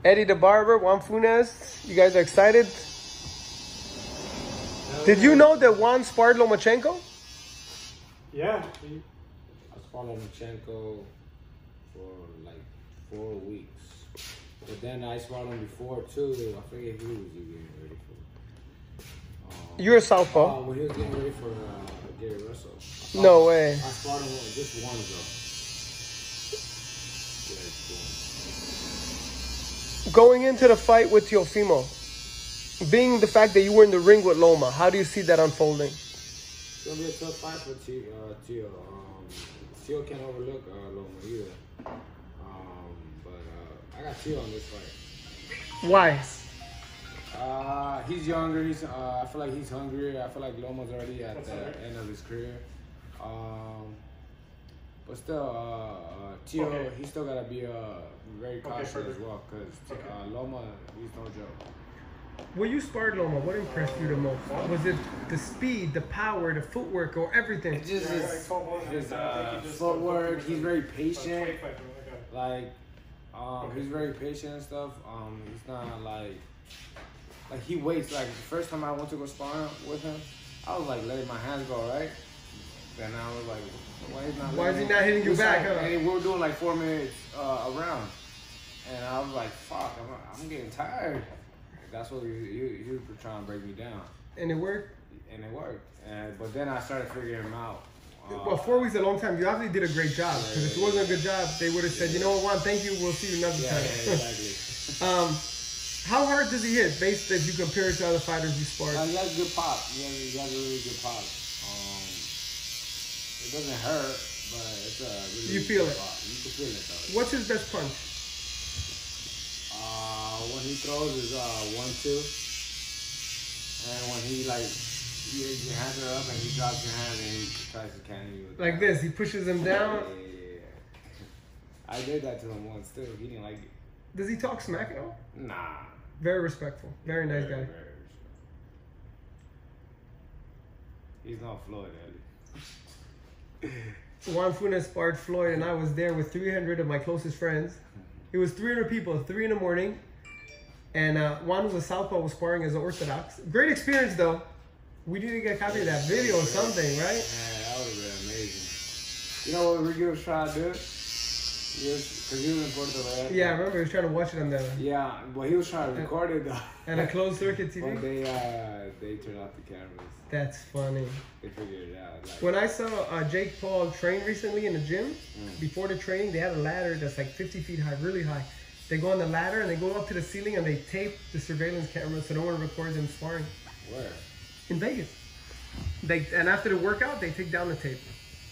Eddie the barber, Juan Funez. You guys are excited? Did you know that Juan sparred Lomachenko? Yeah. I sparred Lomachenko for like 4 weeks. But then I sparred him before too. I forget who was he getting ready for. You're a southpaw. When he was getting ready for Gary Russell. No way. I sparred him just one ago. Going into the fight with Teofimo, being the fact that you were in the ring with Loma, how do you see that unfolding? It's going to be a tough fight for Teo. Teo can't overlook Loma either. But I got Teo on this fight. Why? He's younger. I feel like he's hungrier. I feel like Loma's already at the end of his career. But still, Teo, he still got to be very cautious as well because Loma, he's no joke. When you sparred Loma, what impressed you the most? Was it the speed, the power, the footwork, or everything? It's just his footwork. He's very patient. Like, he's very patient and stuff. He's not like he waits. Like the first time I went to go spar with him, I was like letting my hands go, right? Then I was like, why is he not hitting you back? And we were doing like 4 minutes around, and I was like, fuck, I'm getting tired. That's what he was trying to break me down. And it worked? And it worked. But then I started figuring him out. Well, 4 weeks is a long time. You obviously did a great job. Because if it wasn't a good job, they would have said, you know what, Juan, thank you. We'll see you another time. Yeah, exactly. How hard does he hit, based if you compare it to other fighters you sparred? He has good pop. He has a really good pop. It doesn't hurt, but it's a really you feel good it. pop. You can feel it, though. What's his best punch? When he throws is 1-2, and when he your hands are up and he drops your hand and he tries to cannon you. Like this, he pushes him down. Yeah. I did that to him once too. He didn't like it. Does he talk smack at all? Nah. Very respectful. Very nice guy. Very He's not Floyd, Elie. Juan Funez sparred Floyd, and I was there with 300 of my closest friends. It was 300 people, 3 in the morning. And Juan was a southpaw, was sparring as an orthodox. Great experience, though. We need to get a copy of that video or something, right? Yeah, that would have been amazing. You know what Ricky was trying to do? Because he was in Puerto Vallarta. Yeah, I remember he was trying to watch it on the... Yeah, but he was trying to record it, though. And a closed circuit TV? But they turned off the cameras. That's funny. They figured it out. Like, when I saw Jake Paul train recently in the gym, before the training, they had a ladder that's like 50 feet high, really high. They go on the ladder and they go up to the ceiling and they tape the surveillance camera so no one records them sparring. Where? In Vegas. And after the workout, they take down the tape.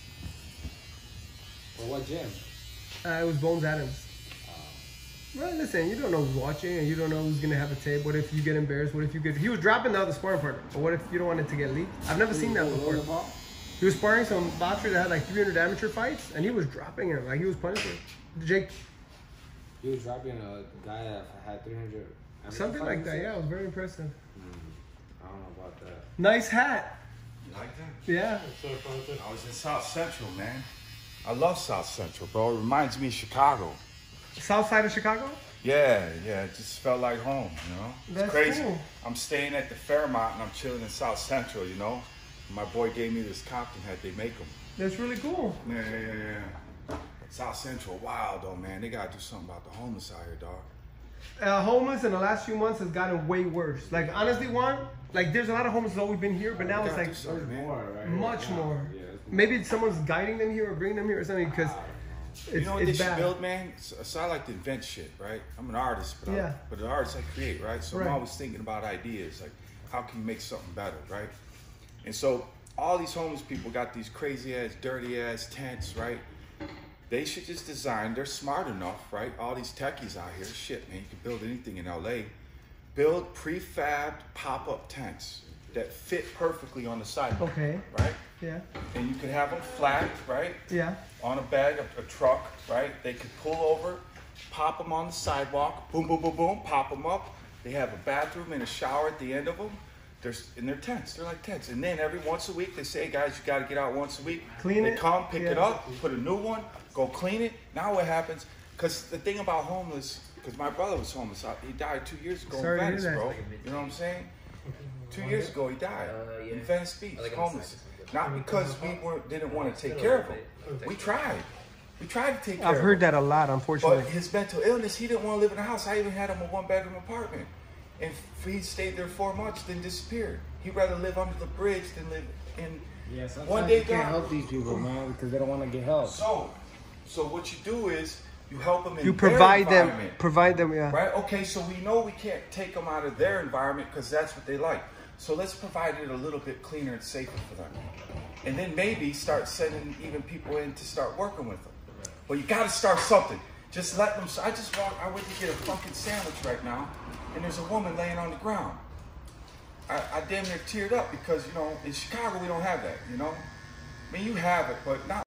For what gym? It was Bones Adams. Well, listen, you don't know who's watching and you don't know who's going to have a tape. What if you get embarrassed? What if you get... He was dropping the other sparring partner. But what if you don't want it to get leaked? I've never seen that before. He was sparring some boxer that had like 300 amateur fights and he was dropping him. Like he was punishing. Jake... He was dropping a guy that had 300... Something like that, yeah. It was very impressive. I don't know about that. Nice hat. You like that? Yeah. I was in South Central, man. I love South Central, bro. It reminds me of Chicago. South side of Chicago? Yeah. It just felt like home, you know? It's That's crazy. Cool. I'm staying at the Fairmont and I'm chilling in South Central, you know? My boy gave me this Compton hat. They make them. That's really cool. Yeah. South Central, wild though, man. They gotta do something about the homeless out here, dog. Homeless in the last few months has gotten way worse. Like honestly, Juan, like there's a lot of homeless that's always been here, but now it's like more, right? much more. Yeah, maybe someone's guiding them here or bringing them here or something because you know what they bad. should build, man? So I like to invent shit, right? I'm an artist, but an artist I create, right? So I'm always thinking about ideas, like how can you make something better, right? And so all these homeless people got these crazy ass, dirty ass tents, right? They should just design, they're smart enough, right? All these techies out here, shit, man, you can build anything in LA. Build prefabbed pop-up tents that fit perfectly on the sidewalk. Okay. Right? Yeah. And you could have them flat, right? Yeah. On a bag, a truck, right? They could pull over, pop them on the sidewalk, boom, boom, boom, boom, pop them up. They have a bathroom and a shower at the end of them. In their tents. They're like tents. And then every once a week, they say, hey, guys, you got to get out once a week. Clean it. They come, pick it up, put a new one, go clean it. Now what happens? Because the thing about homeless because my brother was homeless. He died 2 years ago Sorry in to Venice, hear that. bro. You know what I'm saying? 2 years ago he died in Venice Beach, homeless. Not because we didn't want to take care of him. We tried. We tried to take care of him. I've heard that a lot, unfortunately. But his mental illness, he didn't want to live in a house. I even had him a 1-bedroom apartment. And he stayed there 4 months, then disappeared. He'd rather live under the bridge than live in one day. You can't help these people, man, because they don't want to get help. So what you do is you help them in You their provide them, environment. yeah. Right? Okay, so we know we can't take them out of their environment because that's what they like. So let's provide it a little bit cleaner and safer for them. And then maybe start sending even people in to start working with them. But you got to start something. Just let them. I went to get a fucking sandwich right now, and there's a woman laying on the ground. I damn near teared up because, you know, in Chicago we don't have that, you know? I mean, you have it, but not